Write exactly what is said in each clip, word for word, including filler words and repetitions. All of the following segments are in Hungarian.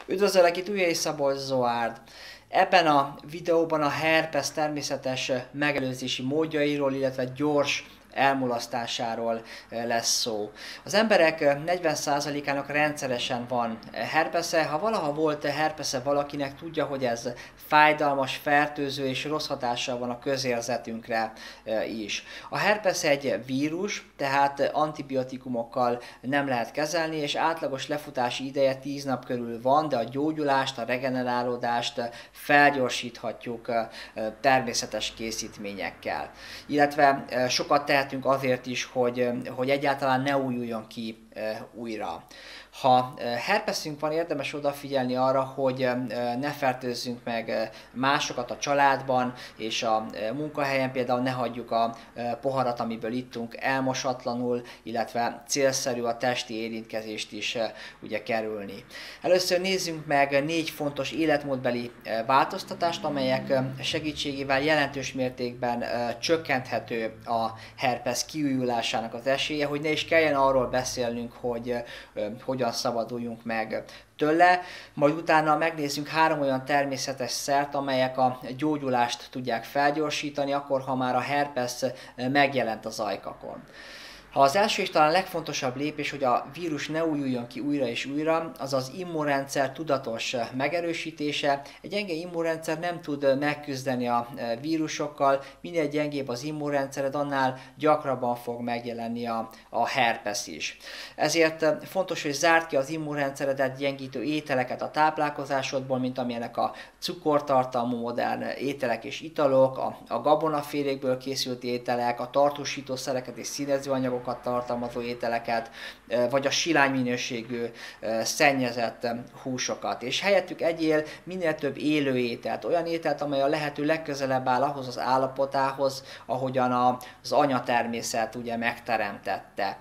Üdvözöllek itt Ujjai Szabolcs Zoárd! Ebben a videóban a herpes természetes megelőzési módjairól, illetve gyors elmulasztásáról lesz szó. Az emberek negyven százalékának rendszeresen van herpesze. Ha valaha volt herpesze valakinek, tudja, hogy ez fájdalmas, fertőző és rossz hatással van a közérzetünkre is. A herpes egy vírus, tehát antibiotikumokkal nem lehet kezelni, és átlagos lefutási ideje tíz nap körül van, de a gyógyulást, a regenerálódást felgyorsíthatjuk természetes készítményekkel. Illetve sokat tehetünk azért is, hogy, hogy egyáltalán ne újuljon ki újra. Ha herpeszünk van, érdemes odafigyelni arra, hogy ne fertőzzünk meg másokat a családban, és a munkahelyen például ne hagyjuk a poharat, amiből ittunk, elmosatlanul, illetve célszerű a testi érintkezést is ugye kerülni. Először nézzünk meg négy fontos életmódbeli változtatást, amelyek segítségével jelentős mértékben csökkenthető a herpes kiújulásának az esélye, hogy ne is kelljen arról beszélnünk, hogy hogyan szabaduljunk meg tőle, majd utána megnézzünk három olyan természetes szert, amelyek a gyógyulást tudják felgyorsítani, akkor, ha már a herpes megjelent az ajkakon. Ha az első és talán legfontosabb lépés, hogy a vírus ne újuljon ki újra és újra, az az immunrendszer tudatos megerősítése. Egy gyenge immunrendszer nem tud megküzdeni a vírusokkal, minél gyengébb az immunrendszered, annál gyakrabban fog megjelenni a, a herpes is. Ezért fontos, hogy zárd ki az immunrendszeredet gyengítő ételeket a táplálkozásodból, mint amilyenek a cukortartalmú modern ételek és italok, a, a gabonafélékből készült ételek, a tartósítószereket és színezőanyagokat tartalmazó ételeket, vagy a silány minőségű szennyezett húsokat. És helyettük egyél minél több élő ételt, olyan ételt, amely a lehető legközelebb áll ahhoz az állapotához, ahogyan az anyatermészet ugye megteremtette.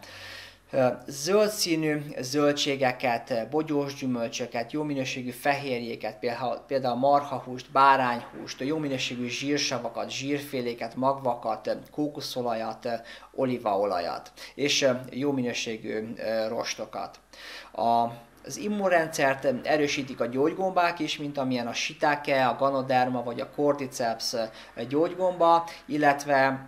Zöld színű zöldségeket, bogyós gyümölcsöket, jó minőségű fehérjéket, például marhahúst, bárányhúst, jó minőségű zsírsavakat, zsírféléket, magvakat, kókuszolajat, olívaolajat és jó minőségű rostokat. A Az immunrendszert erősítik a gyógygombák is, mint amilyen a shiitake, a ganoderma vagy a cordyceps gyógygomba, illetve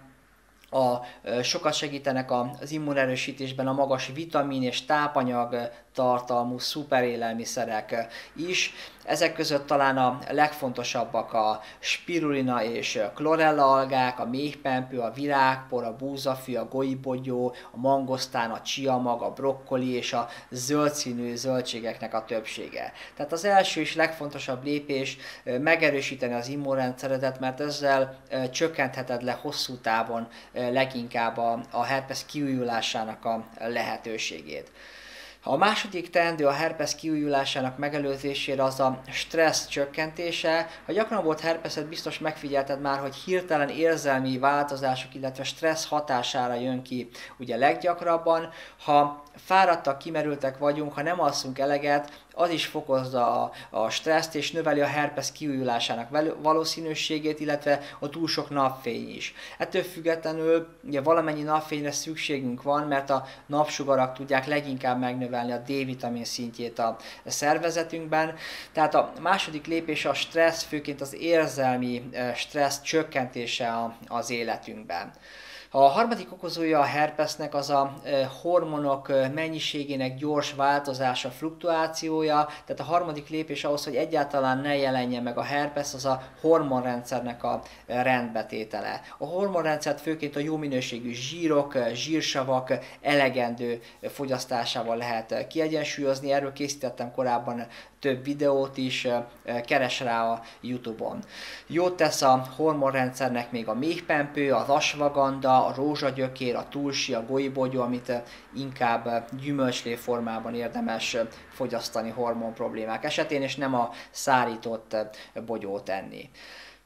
A, sokat segítenek az immunerősítésben a magas vitamin és tápanyag tartalmú szuperélelmiszerek is. Ezek között talán a legfontosabbak a spirulina és chlorella algák, a méhpempő, a virágpor, a búzafű, a goibogyó, a mangosztán, a csiamag, a brokkoli és a zöldszínű zöldségeknek a többsége. Tehát az első és legfontosabb lépés megerősíteni az immunrendszeredet, mert ezzel csökkentheted le hosszú távon leginkább a, a herpes kiújulásának a lehetőségét. A második teendő a herpes kiújulásának megelőzésére az a stressz csökkentése. Ha gyakran volt herpeszed, biztos megfigyelted már, hogy hirtelen érzelmi változások, illetve stressz hatására jön ki ugye leggyakrabban. Ha fáradtak, kimerültek vagyunk, ha nem alszunk eleget, az is fokozza a, a stresszt és növeli a herpes kiújulásának valószínűségét, illetve a túl sok napfény is. Ettől függetlenül ugye valamennyi napfényre szükségünk van, mert a napsugarak tudják leginkább megnövelni a D-vitamin szintjét a szervezetünkben. Tehát a második lépés a stressz, főként az érzelmi stressz csökkentése az életünkben. A harmadik okozója a herpesnek az a hormonok mennyiségének gyors változása, fluktuációja, tehát a harmadik lépés ahhoz, hogy egyáltalán ne jelenjen meg a herpes, az a hormonrendszernek a rendbetétele. A hormonrendszert főként a jó minőségű zsírok, zsírsavak elegendő fogyasztásával lehet kiegyensúlyozni, erről készítettem korábban több videót is, keres rá a YouTube-on. Jót tesz a hormonrendszernek még a méhpempő, az asvaganda, a rózsagyökér, a tulsi, a goibogyó, amit inkább gyümölcslé formában érdemes fogyasztani hormon problémák esetén, és nem a szárított bogyót enni.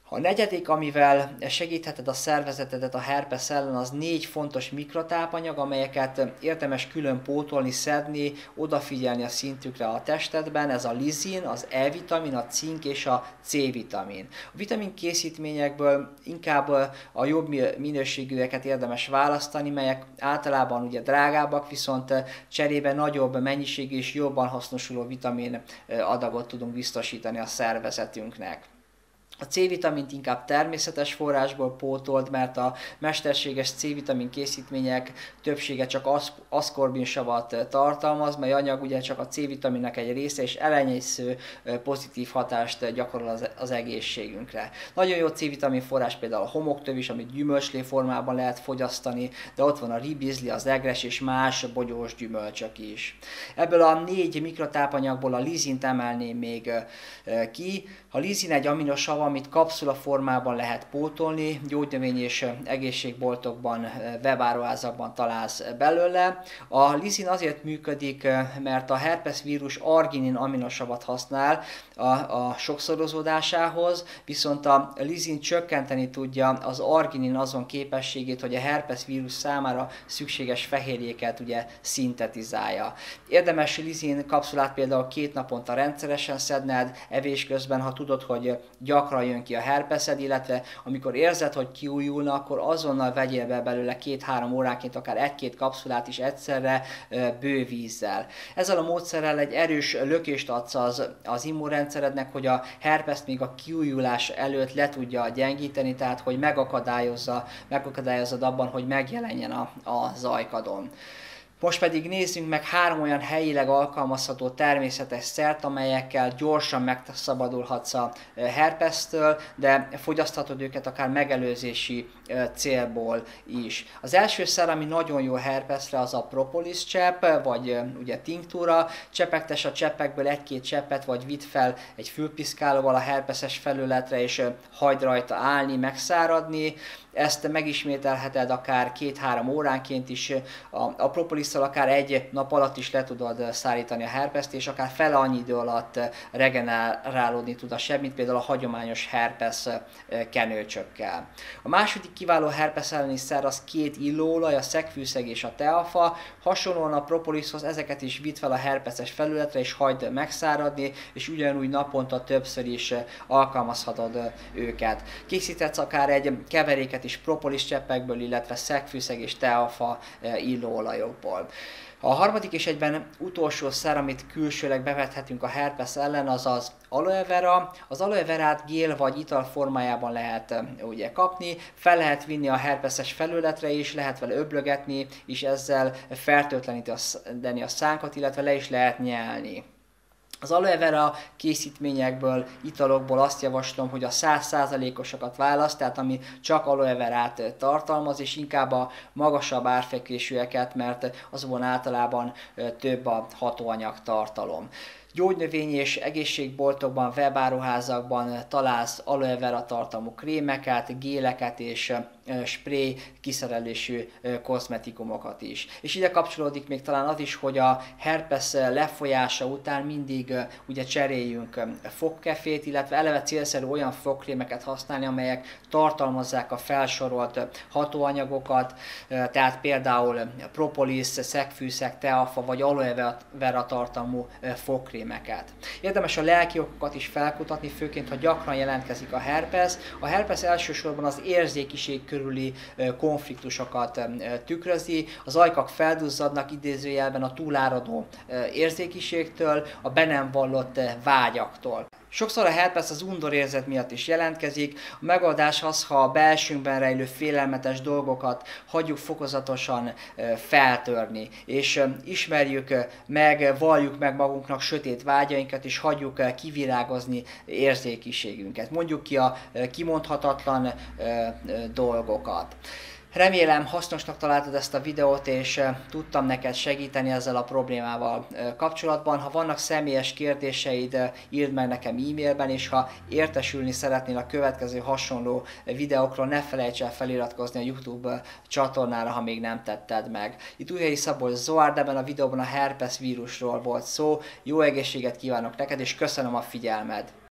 A negyedik, amivel segítheted a szervezetedet a herpes ellen, az négy fontos mikrotápanyag, amelyeket érdemes külön pótolni, szedni, odafigyelni a szintükre a testedben. Ez a lizin, az E-vitamin, a cink és a C-vitamin. A vitamin készítményekből inkább a jobb minőségűeket érdemes választani, melyek általában ugye drágábbak, viszont cserébe nagyobb mennyiségű és jobban hasznosuló vitamin adagot tudunk biztosítani a szervezetünknek. A C-vitamint inkább természetes forrásból pótold, mert a mesterséges C-vitamin készítmények többsége csak aszkorbinsavat tartalmaz, mely anyag ugye csak a C-vitaminnek egy része, és elenyésző pozitív hatást gyakorol az, az egészségünkre. Nagyon jó C-vitamin forrás például a homoktövis, amit gyümölcslé formában lehet fogyasztani, de ott van a ribizli, az egres és más bogyós gyümölcsök is. Ebből a négy mikrotápanyagból a lizint emelném még ki. A lizin egy aminosav, amit kapszula formában lehet pótolni, gyógynövény és egészségboltokban, webáruházakban találsz belőle. A lizin azért működik, mert a herpes vírus arginin aminosavat használ a, a sokszorozódásához, viszont a lizin csökkenteni tudja az arginin azon képességét, hogy a herpes vírus számára szükséges fehérjéket ugye szintetizálja. Érdemes lizin kapszulát például két naponta rendszeresen szedned, evés közben, ha tudod, hogy gyakran jön ki a herpeszed, illetve amikor érzed, hogy kiújulna, akkor azonnal vegyél be belőle két-három óránként akár egy-két kapszulát is egyszerre bő vízzel. Ezzel a módszerrel egy erős lökést adsz az, az immunrendszerednek, hogy a herpeszt még a kiújulás előtt le tudja gyengíteni, tehát hogy megakadályozza, megakadályozod abban, hogy megjelenjen a, a zajkadon. Most pedig nézzünk meg három olyan helyileg alkalmazható természetes szert, amelyekkel gyorsan megszabadulhatsz a herpesztől, de fogyaszthatod őket akár megelőzési célból is. Az első szer, ami nagyon jó herpeszre, az a propolis csepp, vagy ugye tinktúra. Csepegtes a cseppekből egy-két cseppet, vagy vidd fel egy fülpiszkálóval a herpeszes felületre, és hagyd rajta állni, megszáradni. Ezt megismételheted akár két-három óránként is. A, a propolisszal akár egy nap alatt is le tudod szárítani a herpeszt, és akár fele annyi idő alatt regenerálódni tud a seb, mint például a hagyományos herpesz kenőcsökkel. A második kiváló herpesz elleni szer az két illóolaj, a szegfűszeg és a teafa. Hasonlóan a propoliszhoz ezeket is vidd fel a herpeszes felületre, és hagyd megszáradni, és ugyanúgy naponta többször is alkalmazhatod őket. Készíthetsz akár egy keveréket is propolis cseppekből, illetve szegfűszeg és teafa illóolajokból. A harmadik és egyben utolsó szer, amit külsőleg bevethetünk a herpesz ellen, az az aloe vera. Az aloe verát gél vagy ital formájában lehet ugye kapni, fel lehet vinni a herpeszes felületre is, lehet vele öblögetni, és ezzel fertőtleníteni a szánkat, illetve le is lehet nyelni. Az aloe vera készítményekből, italokból azt javaslom, hogy a száz százalékosokat választ, tehát ami csak aloe verát tartalmaz, és inkább a magasabb árfekvésűeket, mert azokban általában több a hatóanyag tartalom. Gyógynövény és egészségboltokban, webáruházakban találsz aloe vera tartalmú krémeket, géleket és spray kiszerelésű kozmetikumokat is. És ide kapcsolódik még talán az is, hogy a herpes lefolyása után mindig ugye cseréljünk fogkefét, illetve eleve célszerű olyan fogkrémeket használni, amelyek tartalmazzák a felsorolt hatóanyagokat, tehát például propolis, szegfűszeg, teafa vagy aloe vera tartalmú fogkrémeket. Érdemes a lelki okokat is felkutatni, főként ha gyakran jelentkezik a herpes. A herpes elsősorban az érzékiség körüli konfliktusokat tükrözi. Az ajkak felduzzadnak idézőjelben a túláradó érzékiségtől, a be nem vallott vágyaktól. Sokszor a herpes az undorérzet miatt is jelentkezik. A megoldás az, ha a belsőnkben rejlő félelmetes dolgokat hagyjuk fokozatosan feltörni, és ismerjük meg, valljuk meg magunknak sötét vágyainkat, és hagyjuk kivirágozni érzékiségünket. Mondjuk ki a kimondhatatlan dolgokat. Remélem hasznosnak találtad ezt a videót, és tudtam neked segíteni ezzel a problémával kapcsolatban. Ha vannak személyes kérdéseid, írd meg nekem e-mailben, és ha értesülni szeretnél a következő hasonló videókról, ne felejts el feliratkozni a YouTube csatornára, ha még nem tetted meg. Itt Újhelyi Szabolcs Zoárd, ebben a videóban a herpes vírusról volt szó. Jó egészséget kívánok neked, és köszönöm a figyelmed!